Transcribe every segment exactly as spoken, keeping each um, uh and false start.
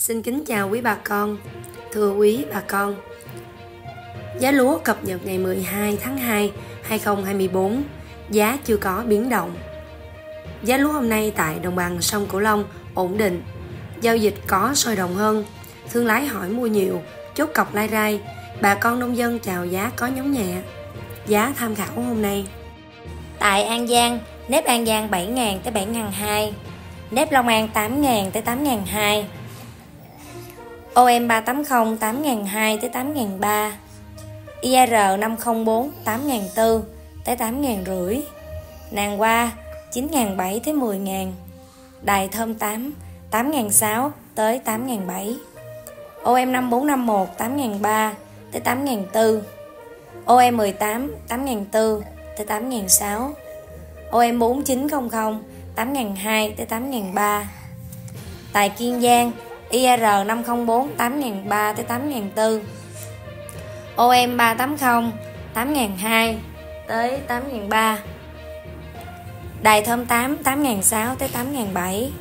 Xin kính chào quý bà con. Thưa quý bà con, giá lúa cập nhật ngày mười hai tháng hai hai nghìn không trăm hai mươi tư, giá chưa có biến động. Giá lúa hôm nay tại đồng bằng sông Cửu Long ổn định, giao dịch có sôi động hơn, thương lái hỏi mua nhiều, chốt cọc lai rai, bà con nông dân chào giá có nhóm nhẹ. Giá tham khảo hôm nay: tại An Giang, nếp An Giang bảy nghìn tới bảy nghìn hai trăm, nếp Long An tám nghìn tới tám nghìn hai trăm, O M ba tám mươi tám nghìn hai trăm tới tám nghìn ba trăm, I R năm không bốn tám nghìn bốn trăm tới tám nghìn năm trăm, nàng hoa chín nghìn bảy trăm tới mười nghìn, đài thơm tám tám nghìn sáu trăm tới tám nghìn bảy trăm, O M năm bốn năm một tám nghìn ba trăm tới tám nghìn bốn trăm, O M mười tám tám nghìn bốn trăm tới tám nghìn sáu trăm, O M bốn chín không không tám nghìn hai trăm tới tám nghìn ba trăm. Tại Kiên Giang, I R năm không bốn tám nghìn ba trăm tới tám nghìn bốn trăm, O M ba tám mươi tám nghìn hai trăm tới tám nghìn ba trăm, đài thơm tám tám nghìn sáu trăm tới tám nghìn bảy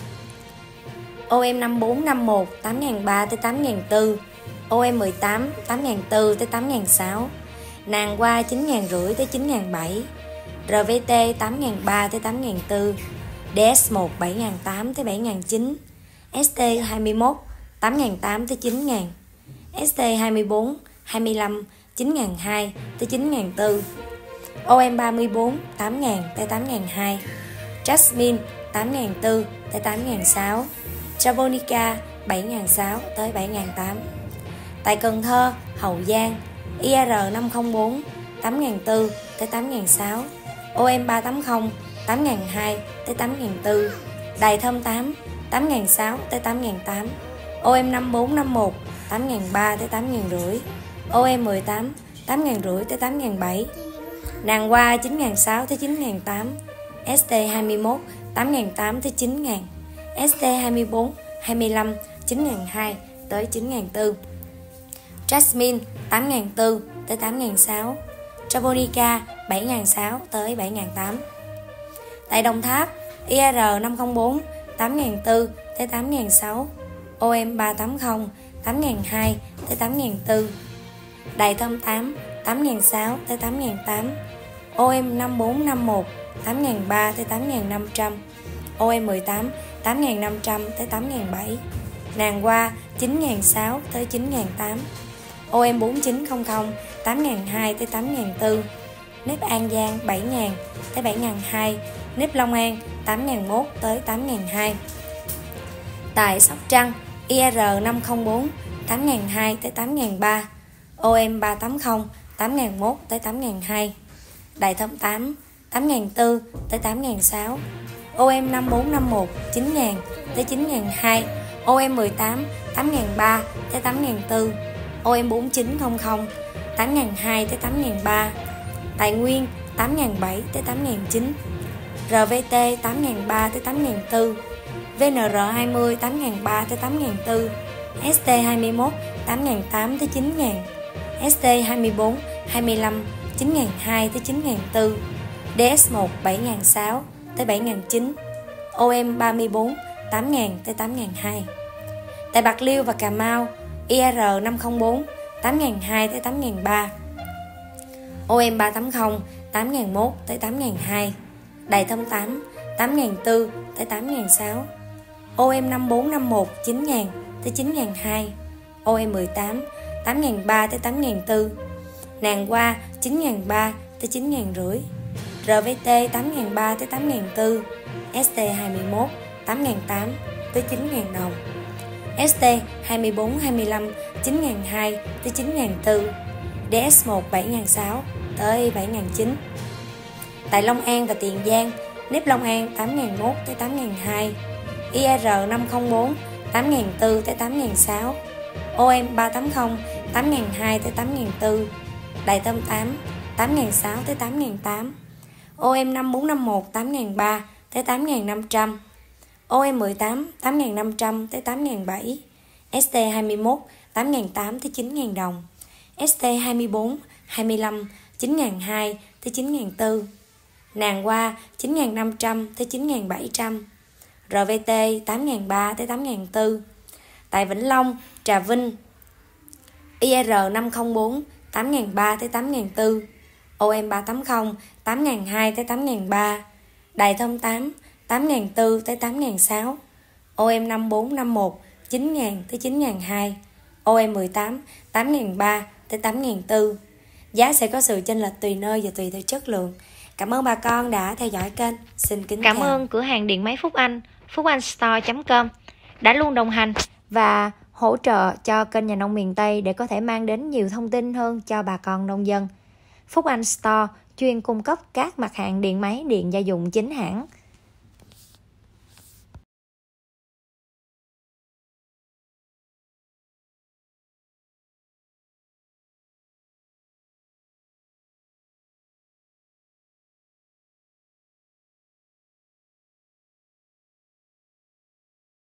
trăm, O M năm bốn năm một tám nghìn ba trăm tới tám nghìn bốn trăm, O M mười tám tám nghìn bốn trăm tới tám nghìn sáu trăm, nàng hoa chín nghìn năm trăm tới chín nghìn bảy trăm, R V T tám nghìn ba trăm tới tám nghìn bốn trăm, D S một bảy nghìn tám trăm tới bảy nghìn chín trăm, S T hai mươi mốt tám nghìn tám trăm tới chín nghìn, S T hai mươi tư hai mươi lăm chín nghìn hai trăm tới chín nghìn bốn trăm, O M ba mươi tư tám nghìn tới tám nghìn hai trăm, Jasmine tám nghìn bốn trăm tới tám nghìn sáu trăm, Japonica bảy nghìn sáu trăm tới bảy nghìn tám trăm. Tại Cần Thơ, Hậu Giang, I R năm không bốn tám nghìn bốn trăm tới tám nghìn sáu trăm, O M ba tám mươi tám nghìn hai trăm tới tám nghìn bốn trăm, đài thơm tám tám nghìn sáu trăm tới tám nghìn tám trăm, O M năm bốn năm một tám nghìn ba trăm tới tám nghìn năm trăm, O M mười tám tám nghìn năm trăm tới tám nghìn bảy trăm, nàng hoa chín nghìn sáu trăm tới chín nghìn tám trăm, S T hai mươi mốt tám nghìn tám trăm tới chín nghìn, S T hai mươi tư hai mươi lăm chín nghìn hai trăm tới chín nghìn bốn trăm, Jasmine tám nghìn bốn trăm tới tám nghìn sáu trăm, Japonica bảy nghìn sáu trăm tới bảy nghìn tám trăm. Tại Đồng Tháp, I R năm không bốn tám nghìn bốn trăm tới tám nghìn sáu trăm, O M ba tám mươi tám nghìn hai trăm tới tám nghìn bốn trăm, đài thơm tám tám nghìn sáu trăm tới tám nghìn tám trăm, O M năm bốn năm một tám nghìn ba trăm tới tám nghìn năm trăm, O M mười tám tám nghìn năm trăm tới tám nghìn bảy trăm, nàng hoa chín nghìn sáu trăm tới chín nghìn tám trăm, O M bốn chín không không tám nghìn hai trăm tới tám nghìn bốn trăm, nếp An Giang bảy nghìn tới bảy nghìn hai trăm, nếp Long An tám nghìn một tới tám nghìn hai trăm. Tại Sóc Trăng, I R năm không bốn tám nghìn hai trăm tới tám nghìn ba trăm, O M ba tám mươi tám nghìn một tới tám nghìn hai trăm, đài thơm tám tám nghìn bốn trăm tới tám nghìn sáu trăm, O M năm bốn năm một chín nghìn tới chín nghìn hai trăm, O M mười tám tám nghìn ba trăm tới tám nghìn bốn trăm, O M bốn chín không không tám nghìn hai trăm tới tám nghìn ba trăm. Tại Nguyên tám nghìn bảy trăm tới tám nghìn chín trăm, R V T tám nghìn ba trăm tới tám nghìn bốn trăm, V N R hai mươi tám nghìn ba trăm tới tám nghìn bốn trăm, S T hai mươi mốt tám nghìn tám trăm tới chín nghìn, S T hai mươi tư hai mươi lăm chín nghìn hai trăm tới chín nghìn bốn trăm, D S một bảy nghìn sáu trăm tới bảy nghìn chín trăm, O M ba mươi tư tám nghìn tới tám nghìn hai trăm. Tại Bạc Liêu và Cà Mau, I R năm không bốn tám nghìn hai trăm tới tám nghìn ba trăm, O M ba tám mươi tám nghìn một tới tám nghìn hai trăm, đài thơm tám tám nghìn bốn trăm tới tám nghìn sáu trăm, O M năm bốn năm một chín nghìn tới chín nghìn hai trăm, O M mười tám tám nghìn ba trăm tới tám nghìn bốn trăm, nàng hoa chín nghìn ba trăm tới chín nghìn năm trăm, R V T tám nghìn ba trăm tới tám nghìn bốn trăm, S T hai mươi mốt tám nghìn tám trăm tới chín nghìn đồng, S T hai mươi tư hai mươi lăm chín nghìn hai trăm tới chín nghìn bốn trăm, D S một bảy nghìn sáu trăm tới bảy nghìn chín trăm. Tại Long An và Tiền Giang, nếp Long An tám nghìn một tới tám nghìn hai trăm, I R năm không bốn tám nghìn bốn trăm tới tám nghìn sáu trăm, O M ba tám mươi tám nghìn hai trăm tới tám nghìn bốn trăm, đài thơm tám tám nghìn sáu trăm tới tám nghìn tám trăm, O M năm bốn năm một tám nghìn ba trăm tới tám nghìn năm trăm, O M mười tám tám nghìn năm trăm tới tám nghìn bảy trăm, S T hai mươi mốt tám nghìn tám trăm tới chín nghìn đồng, S T hai mươi tư hai mươi lăm chín nghìn hai trăm tới chín nghìn bốn trăm, nàng hoa chín nghìn năm trăm tới chín nghìn bảy trăm, R V T tám nghìn ba trăm tới tám nghìn bốn trăm. Tại Vĩnh Long, Trà Vinh, i rờ năm không bốn tám nghìn ba trăm tới tám nghìn bốn trăm, ô em ba tám không tám nghìn hai trăm tới tám nghìn ba trăm, Đài Thông tám tám nghìn bốn trăm tới tám nghìn sáu trăm, ô em năm bốn năm một chín nghìn tới chín nghìn hai trăm, ô em mười tám tám nghìn ba trăm tới tám nghìn bốn trăm. Giá sẽ có sự chênh lệch tùy nơi và tùy theo chất lượng. Cảm ơn bà con đã theo dõi kênh. Xin kính Cảm chào. ơn cửa hàng điện máy Phúc Anh, phúc anh store chấm com đã luôn đồng hành và hỗ trợ cho kênh Nhà nông miền Tây để có thể mang đến nhiều thông tin hơn cho bà con nông dân. Phúc Anh Store chuyên cung cấp các mặt hàng điện máy, điện gia dụng chính hãng,